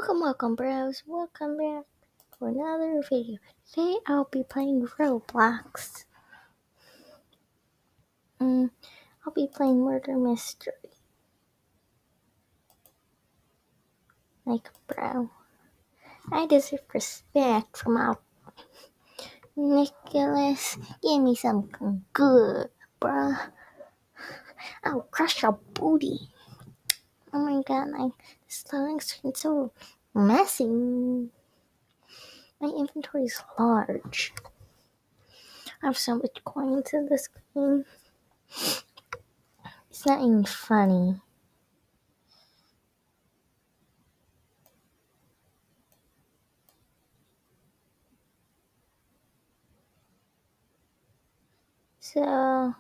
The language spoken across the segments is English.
Welcome, bros. Welcome back for another video. Today I'll be playing Roblox. I'll be playing Murder Mystery. Like, bro, I deserve respect from our Nicholas. Give me something good, bro. I'll crush your booty. Oh my god, this loading screen's so messy. My inventory is large. I have so much coins in this game. It's not even funny. So,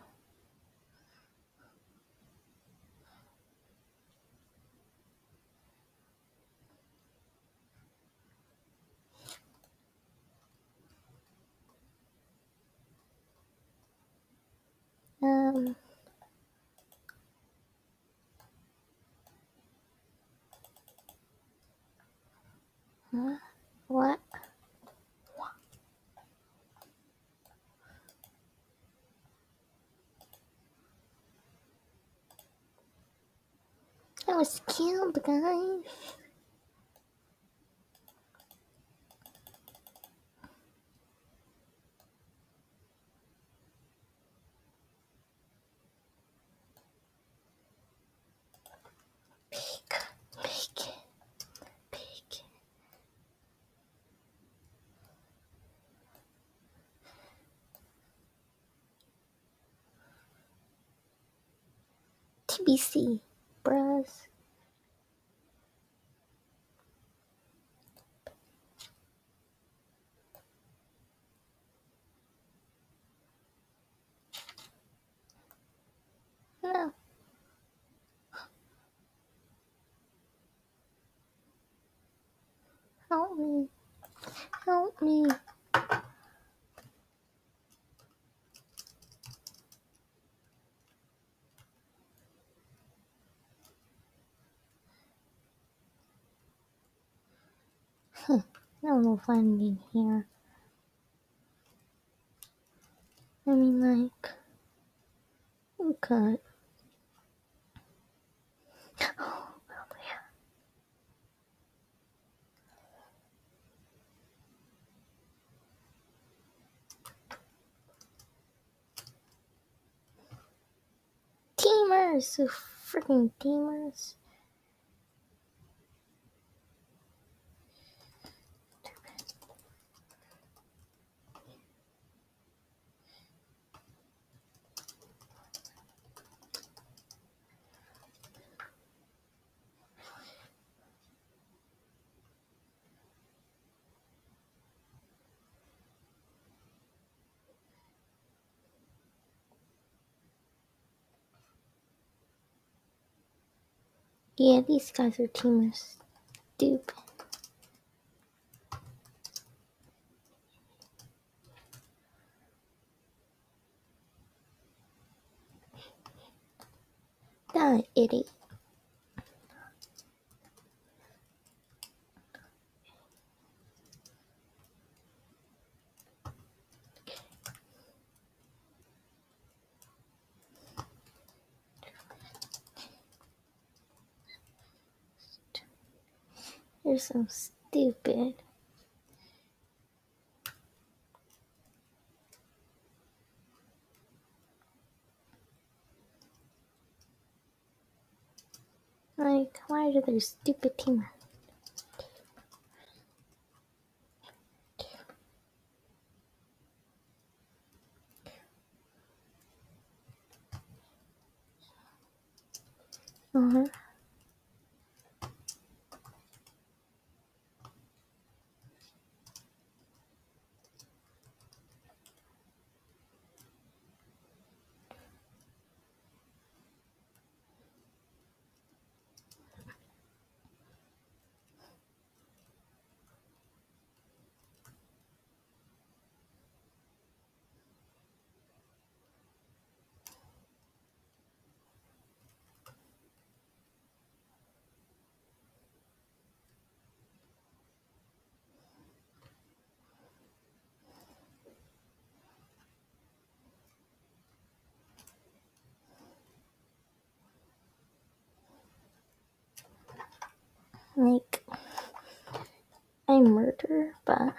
what? I was killed, guys. Pig. TBC, bros. No. Help me. Help me. No fun in here. I mean, like, okay. Oh, teamerz, so freaking teamerz. Yeah, these guys are teamers. Stupid. That idiot. You're so stupid. Like, why are there stupid teamers? Uh-huh. Like, I murder, but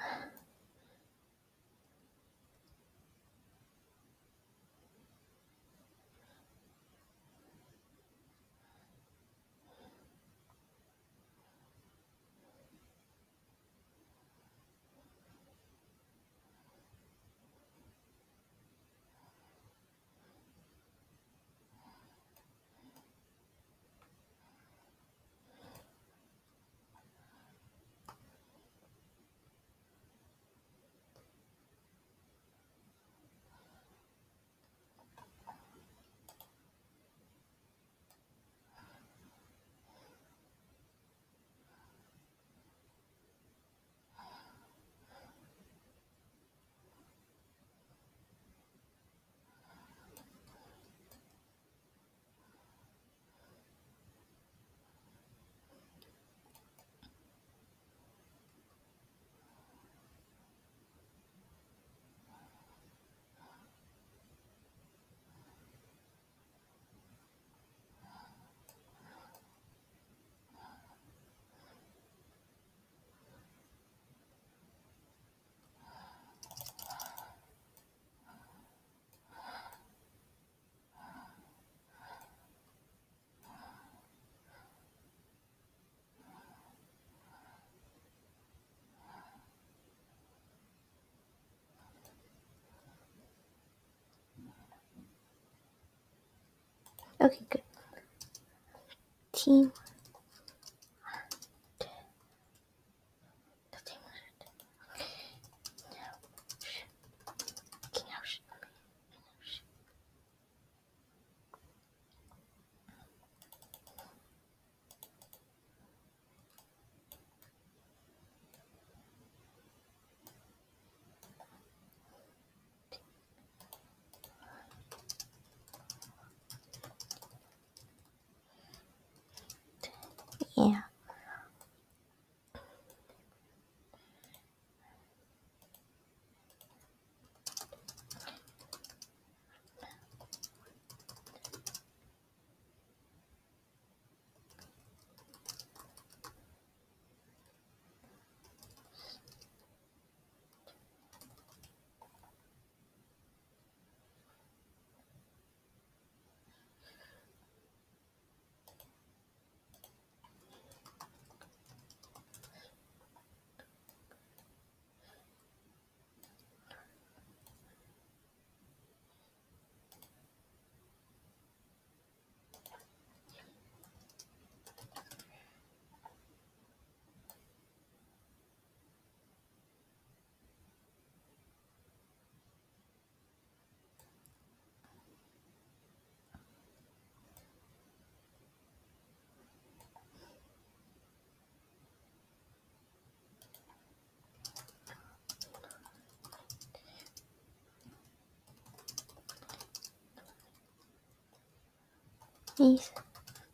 okay, good. Team. Yeah. Please.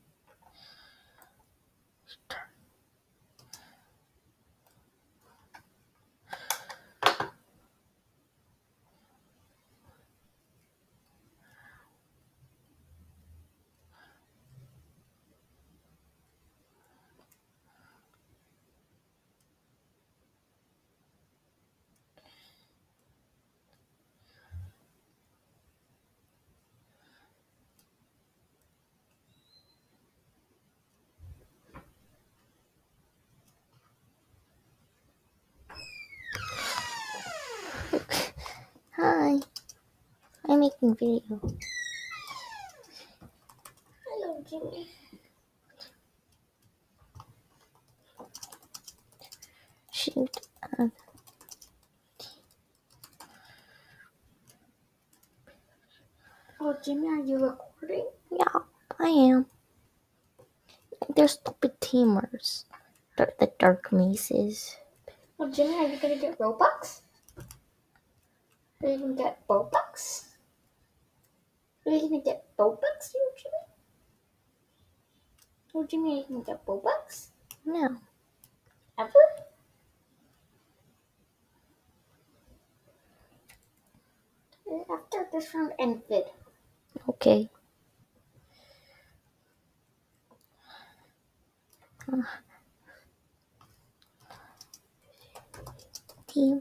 Hi. I'm making video. Hello, Jimmy. Shoot. Oh, Jimmy, are you recording? Yeah, I am. They're stupid teamers. They're the dark maces. Oh, Jimmy, are you gonna get Robux? Are you gonna get Robux? Are you gonna get Robux, you Jimmy? Oh, Jimmy, are you gonna get Robux? No. Ever? After this round ended. Okay. team.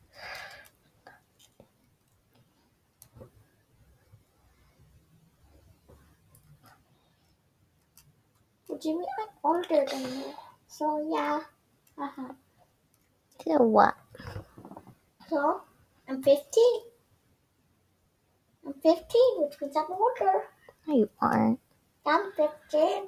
Well, Jimmy, I'm older than you. So, yeah. So what? So, I'm 15. I'm 15, which means I'm older. No, you aren't. I'm 15.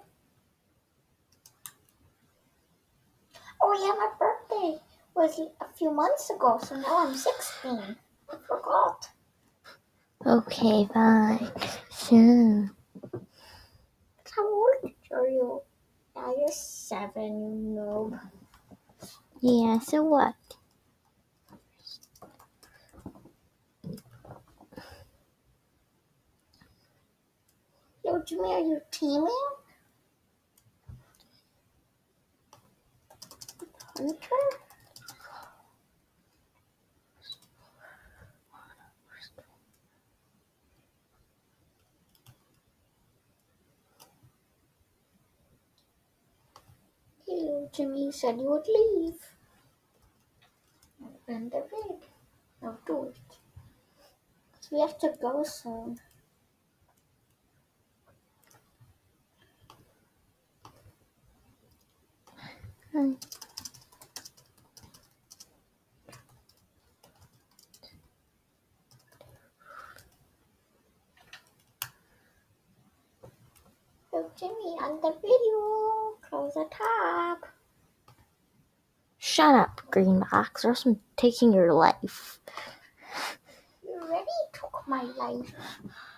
Oh, yeah, my birthday was a few months ago, so now I'm 16. I forgot. Okay, fine. Sure. How old are you? Yeah, you're 7, you noob. Yeah, so what? Yo, Jimmy, are you teaming? Hunter? Yo, Jimmy said you would leave. And I did. Now do it. So we have to go soon. So Jimmy, on the video, close the tab. Shut up, green box, or else I'm taking your life. You already took my life.